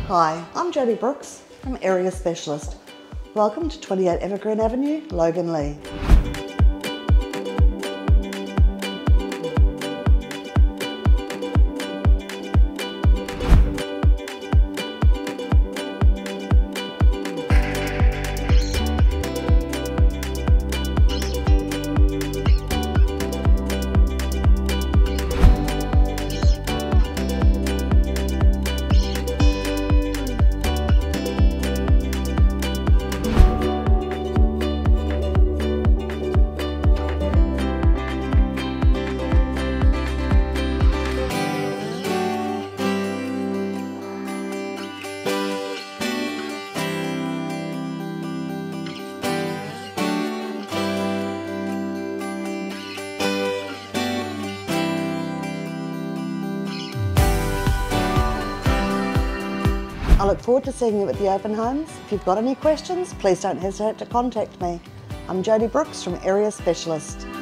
Hi, I'm Jodie Brooks from Area Specialist. Welcome to 28 Evergreen Avenue, Logan Lee. I look forward to seeing you at the open homes. If you've got any questions, please don't hesitate to contact me. I'm Jodie Brooks from Area Specialist.